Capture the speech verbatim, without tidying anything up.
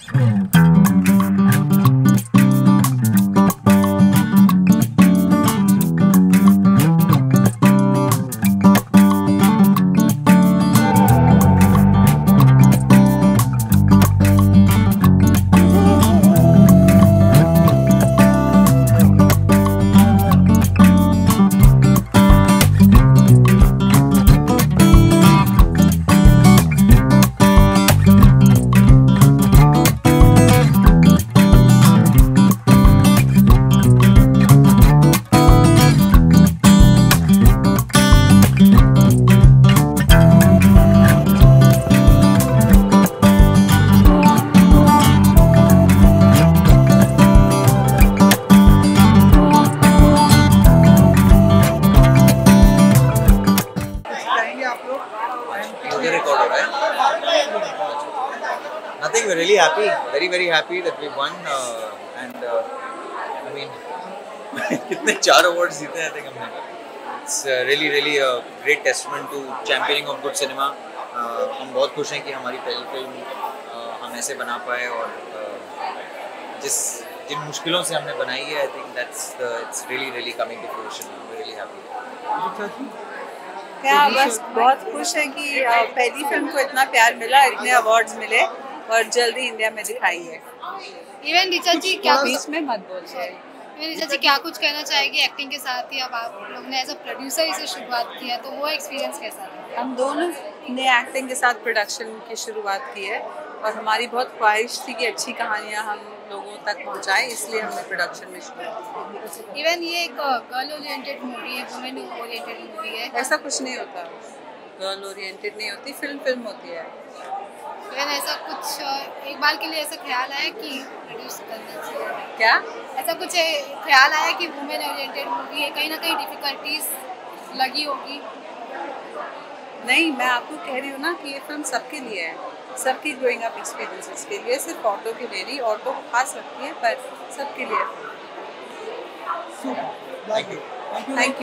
Nothing, we're really happy, very very happy that we won uh, and uh, I mean कितने चार awards जीते हैं I think हमने. It's uh, really really a great testament to championing of good cinema. uh, हम बहुत खुश हैं कि हमारी पहली फिल्म uh, हम ऐसे बना पाए और uh, जिस जिन मुश्किलों से हमने बनाई है I think that's the, it's really really coming to fruition. We're really happy. क्या बस बहुत खुश है कि पहली फिल्म को इतना प्यार मिला, इतने अवार्ड्स मिले और जल्दी इंडिया में दिखाई है. इवन ऋचा जी क्या बीच में मत बोल जाए. इवन ऋचा जी क्या कुछ कहना चाहेगी एक्टिंग के साथ ही? अब आप लोग ने एज अ प्रोड्यूसर इसे शुरुआत की है तो वो एक्सपीरियंस कैसा था? हम दोनों ने एक्टिंग के साथ प्रोडक्शन की शुरुआत की है और हमारी बहुत ख्वाहिश थी कि अच्छी कहानियाँ हम लोगों तक पहुँचाएं, इसलिए हमने प्रोडक्शन में शुरुआत की. इवन ये एक गर्ल ओरिएंटेड मूवी है, वुमेन ओरिएंटेड मूवी है. ऐसा कुछ नहीं होता, गर्ल ओरिएंटेड नहीं होती, फिल्म फिल्म होती है. इवन ऐसा कुछ एक बार के लिए ऐसा ख्याल आया कि प्रोड्यूस करना चाहिए? क्या ऐसा कुछ ख्याल आया कि वुमेन ओरिएंटेड मूवी है, कहीं ना कहीं डिफिकल्टीज लगी होगी? नहीं, मैं आपको कह रही हूँ ना कि ये फिल्म सबके लिए है, सबकी ग्रोइंग अप एक्सपीरियंसेस के लिए, सिर्फ ऑटो के लिए नहीं. ऑटो को खास रखती है पर सबके लिए. Thank you. Thank you.